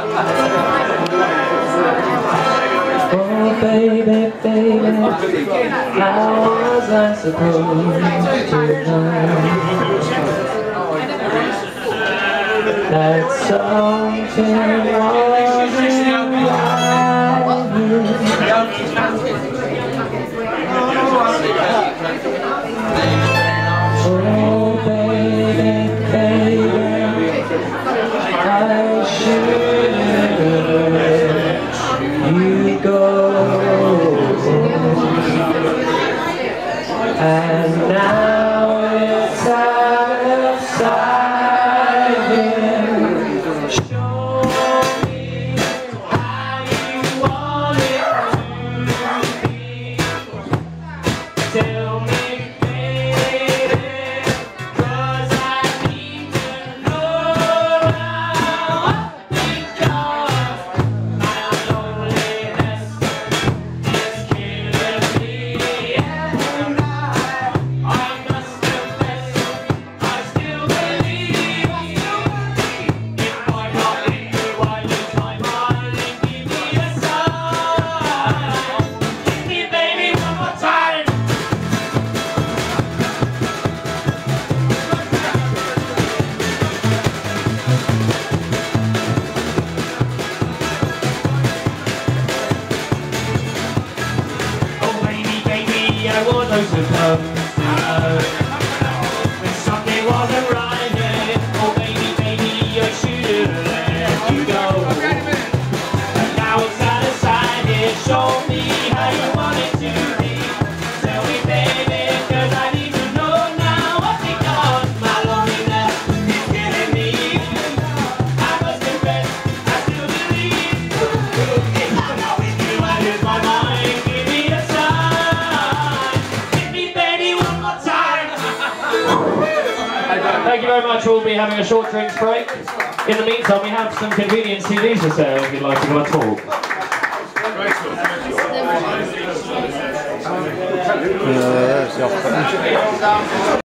Oh baby, baby, how was I supposed to know that something wasn't right? Oh baby, baby, I should let you go. And now it's out of sight here. Show me how you want it to be. Tell me, baby, 'cause I need to know now. Because my loneliness is killing me. And I must confess, I still believe if I got into I lose my mind and give me a sign. Give me baby one more time. Oh baby, baby, I was so supposed to know when something wasn't right here. Oh baby, baby, I should have let you go. And now it's out of sight here. Show me how you want it to be. Tell me, baby, 'cause I need to know now. Because my loneliness is killing me. I must confess, I still believe if I'm not with you, I lose my mind. Give me a sign. Give me baby one more time. Thank you very much. We'll be having a short drinks break. In the meantime, we have some convenient CDs for sale if you'd like to go and talk. Ja,